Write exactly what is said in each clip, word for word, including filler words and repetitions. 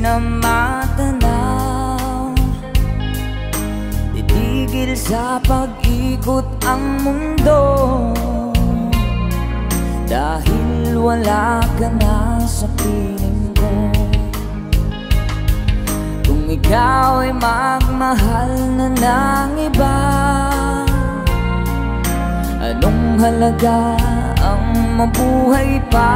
na matanaw. Titigil sa pag-ikot ang mundo, dahil wala ka na sa piling ko. Kung ikaw ay magmahal na ng iba, anong halaga ang mabuhay pa?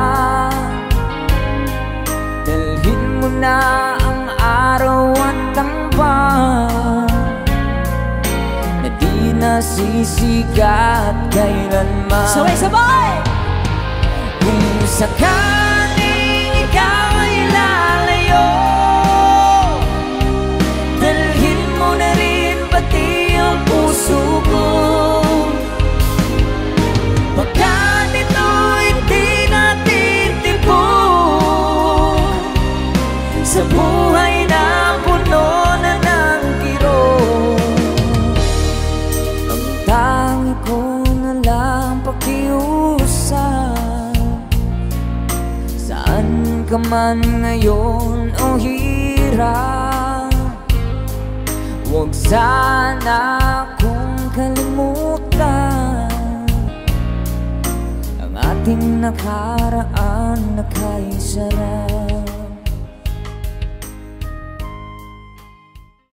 Dalhin mo na ang araw at tampang na di nasisikat kailanman. Sabay-sabay! Kung sakaling ikaw ay lalayo, dalhin mo na rin pati ang puso ko. Pagkat ito'y di natin tipon sa buhay na puno na ng kirot. Ang tangi ko na lang pakiusap, saan ka man ngayon o hirap, huwag sana akong kalimutan ang ating nakaraan na kay sarap.